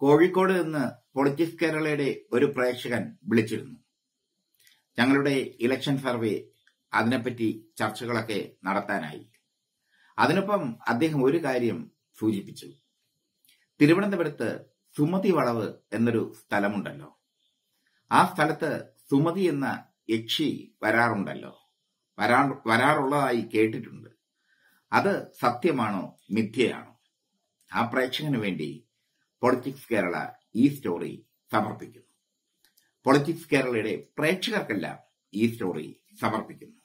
കോഴിക്കോട് നിന്ന് പൊളിറ്റിക്സ് കേരളയുടെ ഒരു പ്രേക്ഷകൻ വിളിച്ചിരുന്നു. ഞങ്ങളുടെ ഇലക്ഷൻ സർവേ അതിനെപ്പറ്റി ചർച്ചകളൊക്കെ നടത്താനായി. അതിനൊപ്പം അദ്ദേഹം ഒരു കാര്യം സൂചിപ്പിച്ചു. തിരുവനന്തപുരത്ത് സുമതി വളവ് എന്നൊരു സ്ഥലമുണ്ടല്ലോ, ആ സ്ഥലത്ത് സുമതി എന്ന യക്ഷി വരാറുള്ളതായി കേട്ടിട്ടുണ്ട്. അത് സത്യമാണോ മിഥ്യയാണോ? ആ പ്രേക്ഷകന് വേണ്ടി പൊളിറ്റിക്സ് കേരള ഈ സ്റ്റോറി സമർപ്പിക്കുന്നു. പൊളിറ്റിക്സ് കേരളയുടെ പ്രേക്ഷകർക്കെല്ലാം ഈ സ്റ്റോറി സമർപ്പിക്കുന്നു.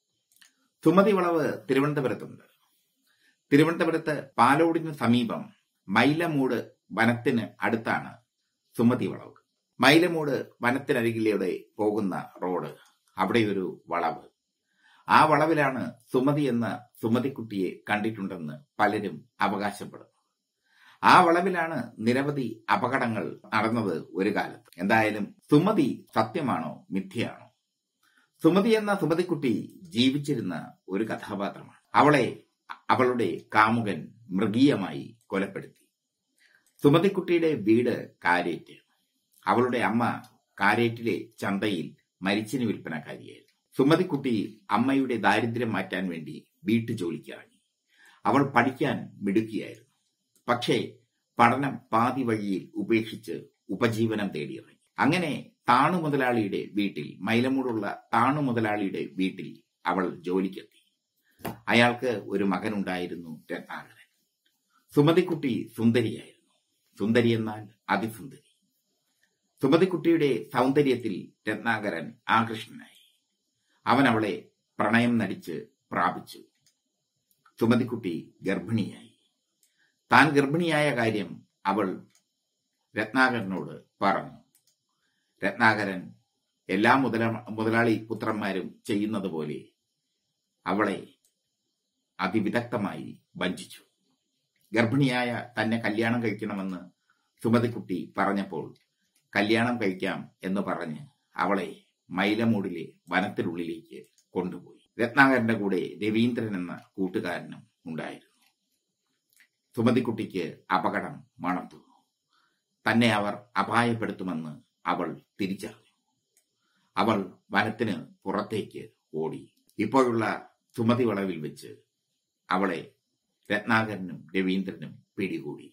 സുമതി വളവ് തിരുവനന്തപുരത്തുണ്ട്. തിരുവനന്തപുരത്ത് പാലോടിന് സമീപം മൈലമൂട് വനത്തിന് അടുത്താണ് സുമതി വളവ്. മൈലമൂട് വനത്തിനരികിലൂടെ പോകുന്ന റോഡ്, അവിടെ ഒരു വളവ്. ആ വളവിലാണ് സുമതി എന്ന സുമതിക്കുട്ടിയെ കണ്ടിട്ടുണ്ടെന്ന് പലരും അവകാശപ്പെടുന്നു. ആ വളവിലാണ് നിരവധി അപകടങ്ങൾ നടന്നത് ഒരു കാലത്ത്. എന്തായാലും സുമതി സത്യമാണോ മിഥ്യയാണോ? സുമതി എന്ന സുമതിക്കുട്ടി ജീവിച്ചിരുന്ന ഒരു കഥാപാത്രമാണ്. അവളെ അവളുടെ കാമുകൻ മൃഗീയമായി കൊലപ്പെടുത്തി. സുമതിക്കുട്ടിയുടെ വീട് കാരേറ്റ്. അവളുടെ അമ്മ കാരേറ്റിലെ ചന്തയിൽ മരിച്ചിന് വിൽപ്പനക്കാരിയായിരുന്നു. സുമതിക്കുട്ടി അമ്മയുടെ ദാരിദ്ര്യം മാറ്റാൻ വേണ്ടി വീട്ടുജോലിക്കിറങ്ങി. അവൾ പഠിക്കാൻ മിടുക്കിയായിരുന്നു. പക്ഷേ പഠനം പാതി വഴിയിൽ ഉപേക്ഷിച്ച് ഉപജീവനം തേടിയിറങ്ങി. അങ്ങനെ താണു മുതലാളിയുടെ വീട്ടിൽ, മൈലമൂടുള്ള താണു മുതലാളിയുടെ വീട്ടിൽ അവൾ ജോലിക്കെത്തി. അയാൾക്ക് ഒരു മകനുണ്ടായിരുന്നു, രത്നാകരൻ. സുമതിക്കുട്ടി സുന്ദരിയായിരുന്നു. സുന്ദരി എന്നാൽ അതിസുന്ദരി. സുമതിക്കുട്ടിയുടെ സൗന്ദര്യത്തിൽ രത്നാകരൻ ആകൃഷ്ടനായി. അവൻ അവളെ പ്രണയം നടിച്ച് പ്രാപിച്ചു. സുമതിക്കുട്ടി ഗർഭിണിയായി. താൻ ഗർഭിണിയായ കാര്യം അവൾ രത്നാകരനോട് പറഞ്ഞു. രത്നാകരൻ എല്ലാ മുതലാളി പുത്രന്മാരും ചെയ്യുന്നത് പോലെ അവളെ അതിവിദഗ്ധമായി വഞ്ചിച്ചു. ഗർഭിണിയായ തന്നെ കല്യാണം കഴിക്കണമെന്ന് സുമതിക്കുട്ടി പറഞ്ഞപ്പോൾ കല്യാണം കഴിക്കാം എന്ന് പറഞ്ഞ് അവളെ മൈലമൂടിലെ വനത്തിനുള്ളിലേക്ക് കൊണ്ടുപോയി. രത്നാകരന്റെ കൂടെ രവീന്ദ്രൻ എന്ന കൂട്ടുകാരനും ഉണ്ടായിരുന്നു. സുമതിക്കുട്ടിക്ക് അപകടം മണത്തു. തന്നെ അവർ അപായപ്പെടുത്തുമെന്ന് അവൾ തിരിച്ചറിഞ്ഞു. അവൾ വനത്തിന് പുറത്തേക്ക് ഓടി. ഇപ്പോഴുള്ള സുമതി വളവിൽ വെച്ച് അവളെ രത്നാകരനും രവീന്ദ്രനും പിടികൂടി.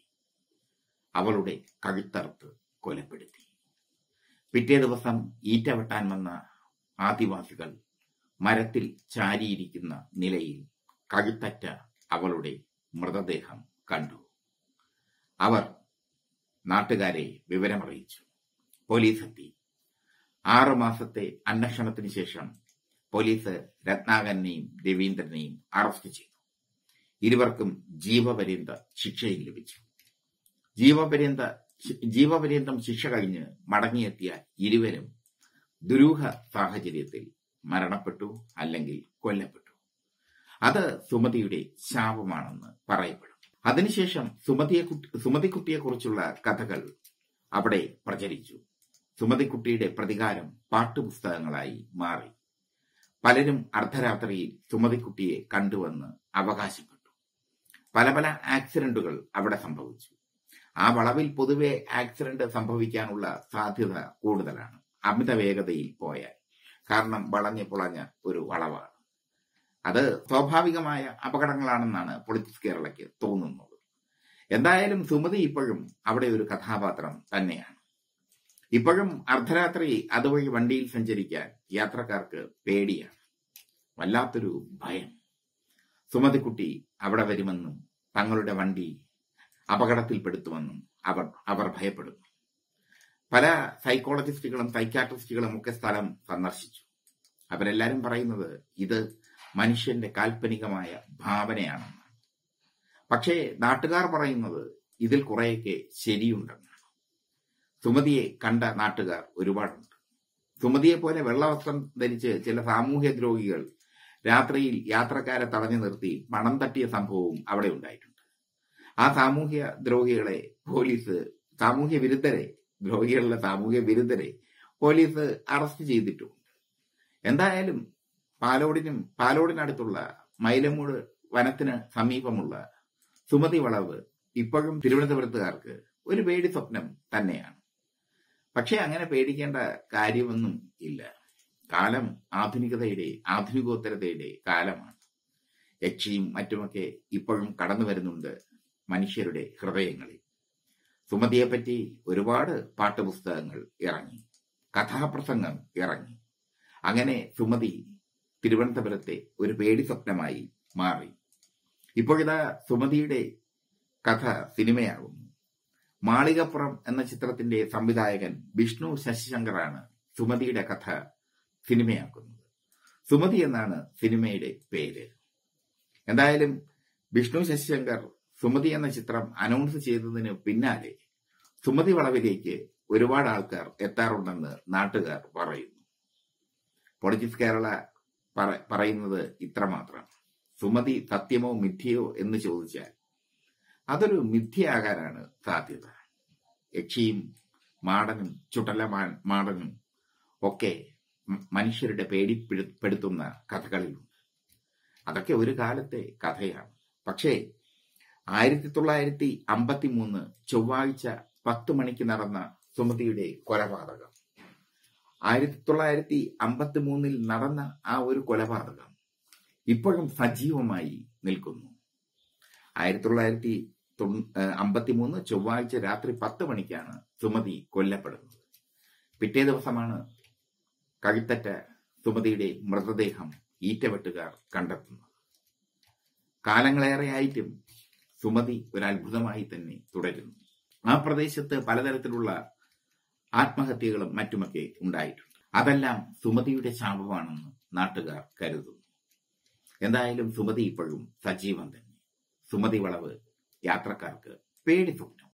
അവളുടെ കഴുത്തറുത്ത് കൊലപ്പെടുത്തി. പിറ്റേ ദിവസം ഈറ്റ വെട്ടാൻ വന്ന ആദിവാസികൾ മരത്തിൽ ചാരിയിരിക്കുന്ന നിലയിൽ കഴുത്തറ്റ അവളുടെ മൃതദേഹം കണ്ടു. അവർ നാട്ടുകാരെ വിവരമറിയിച്ചു. പോലീസ് എത്തി. 6 മാസത്തെ അന്വേഷണത്തിന് ശേഷം പോലീസ് രത്നാകരനെയും രവീന്ദ്രനെയും അറസ്റ്റ് ചെയ്തു. ഇരുവർക്കും ജീവപര്യന്ത ശിക്ഷയും ലഭിച്ചു. ജീവപര്യന്തം ശിക്ഷ കഴിഞ്ഞ് മടങ്ങിയെത്തിയ ഇരുവരും ദുരൂഹ സാഹചര്യത്തിൽ മരണപ്പെട്ടു, അല്ലെങ്കിൽ കൊല്ലപ്പെട്ടു. അത് സുമതിയുടെ ശാപമാണെന്ന് പറയപ്പെടും. അതിനുശേഷം സുമതിക്കുട്ടിയെക്കുറിച്ചുള്ള കഥകൾ അവിടെ പ്രചരിച്ചു. സുമതിക്കുട്ടിയുടെ പ്രതികാരം പാട്ടുപുസ്തകങ്ങളായി മാറി. പലരും അർദ്ധരാത്രിയിൽ സുമതിക്കുട്ടിയെ കണ്ടുവന്ന് അവകാശപ്പെട്ടു. പല ആക്സിഡന്റുകൾ അവിടെ സംഭവിച്ചു. ആ വളവിൽ പൊതുവെ ആക്സിഡന്റ് സംഭവിക്കാനുള്ള സാധ്യത കൂടുതലാണ്, അമിത വേഗതയിൽ പോയാൽ. കാരണം വളഞ്ഞു പുളഞ്ഞ ഒരു വളവാണ്. അത് സ്വാഭാവികമായ അപകടങ്ങളാണെന്നാണ് പൊളിറ്റിക്സ് കേരളയ്ക്ക് തോന്നുന്നത്. എന്തായാലും സുമതി ഇപ്പോഴും അവിടെ ഒരു കഥാപാത്രം തന്നെയാണ്. ഇപ്പോഴും അർദ്ധരാത്രി അതുവഴി വണ്ടിയിൽ സഞ്ചരിക്കാൻ യാത്രക്കാർക്ക് പേടിയാണ്, വല്ലാത്തൊരു ഭയം. സുമതിക്കുട്ടി അവിടെ വരുമെന്നും തങ്ങളുടെ വണ്ടി അപകടത്തിൽപ്പെടുത്തുമെന്നും അവർ ഭയപ്പെടുന്നു. പല സൈക്കോളജിസ്റ്റുകളും സൈക്യാട്രിസ്റ്റുകളും ഒക്കെ സ്ഥലം സന്ദർശിച്ചു. അവരെല്ലാരും പറയുന്നത് ഇത് മനുഷ്യന്റെ കാൽപ്പനികമായ ഭാവനയാണെന്നാണ്. പക്ഷേ നാട്ടുകാർ പറയുന്നത് ഇതിൽ കുറെയൊക്കെ ശരിയുണ്ടെന്നാണ്. സുമതിയെ കണ്ട നാട്ടുകാർ ഒരുപാടുണ്ട്. സുമതിയെ പോലെ വെള്ളവസ്ത്രം ധരിച്ച് ചില സാമൂഹ്യ ദ്രോഹികൾ രാത്രിയിൽ യാത്രക്കാരെ തടഞ്ഞു നിർത്തി പണം തട്ടിയ സംഭവവും അവിടെ ഉണ്ടായിട്ടുണ്ട്. ആ സാമൂഹ്യ ദ്രോഹികളെ പോലീസ്, ദ്രോഹികളുടെ സാമൂഹ്യ വിരുദ്ധരെ പോലീസ് അറസ്റ്റ് ചെയ്തിട്ടുമുണ്ട്. എന്തായാലും പാലോടിനടുത്തുള്ള മൈലമൂട് വനത്തിന് സമീപമുള്ള സുമതി വളവ് ഇപ്പോഴും തിരുവനന്തപുരത്തുകാർക്ക് ഒരു പേടി സ്വപ്നം തന്നെയാണ്. പക്ഷെ അങ്ങനെ പേടിക്കേണ്ട കാര്യമൊന്നും ഇല്ല. കാലം ആധുനികോത്തരതയുടെ കാലമാണ്. യക്ഷിയും മറ്റുമൊക്കെ ഇപ്പോഴും കടന്നു വരുന്നുണ്ട് മനുഷ്യരുടെ ഹൃദയങ്ങളിൽ. സുമതിയെപ്പറ്റി ഒരുപാട് പാട്ടുപുസ്തകങ്ങൾ ഇറങ്ങി, കഥാപ്രസംഗം ഇറങ്ങി. അങ്ങനെ സുമതി തിരുവനന്തപുരത്തെ ഒരു പേടി സ്വപ്നമായി മാറി. ഇപ്പോഴിതാ സുമതിയുടെ കഥ സിനിമയാകുന്നു. മാളികപ്പുറം എന്ന ചിത്രത്തിന്റെ സംവിധായകൻ വിഷ്ണു ശശിശങ്കറാണ് സുമതിയുടെ കഥ സിനിമയാക്കുന്നത്. സുമതി എന്നാണ് സിനിമയുടെ പേര്. എന്തായാലും വിഷ്ണു ശശിശങ്കർ സുമതി എന്ന ചിത്രം അനൗൺസ് ചെയ്തതിന് പിന്നാലെ സുമതി വളവിലേക്ക് ഒരുപാട് ആൾക്കാർ എത്താറുണ്ടെന്ന് നാട്ടുകാർ പറയുന്നു. പൊളിറ്റിക്സ് കേരള പറയുന്നത് ഇത്രമാത്രം: സുമതി സത്യമോ മിഥ്യയോ എന്ന് ചോദിച്ചാൽ അതൊരു മിഥ്യയാകാനാണ് സാധ്യത. യക്ഷിയും മാടനും ചുടല മാടനും ഒക്കെ മനുഷ്യരുടെ പേടിപ്പെടുത്തുന്ന കഥകളിലുണ്ട്. അതൊക്കെ ഒരു കാലത്തെ കഥയാണ്. പക്ഷേ 1953 ചൊവ്വാഴ്ച 10 മണിക്ക് നടന്ന സുമതിയുടെ കൊലപാതകം, 1953 നടന്ന ആ ഒരു കൊലപാതകം ഇപ്പോഴും സജീവമായി നിൽക്കുന്നു. 1953 ചൊവ്വാഴ്ച രാത്രി 10 മണിക്കാണ് സുമതി കൊല്ലപ്പെടുന്നത്. പിറ്റേ ദിവസമാണ് കഴുത്തറ്റ സുമതിയുടെ മൃതദേഹം ഈറ്റവെട്ടുകാർ കണ്ടെത്തുന്നത്. കാലങ്ങളേറെയായിട്ടും സുമതി ഒരു അത്ഭുതമായി തന്നെ തുടരുന്നു. ആ പ്രദേശത്ത് പലതരത്തിലുള്ള ആത്മഹത്യകളും മറ്റുമൊക്കെ ഉണ്ടായിട്ടുണ്ട്. അതെല്ലാം സുമതിയുടെ ശാപമാണെന്ന് നാട്ടുകാർ കരുതുന്നു. എന്തായാലും സുമതി ഇപ്പോഴും സജീവം തന്നെ. സുമതി വളവ് യാത്രക്കാർക്ക് പേടി സ്വപ്നം.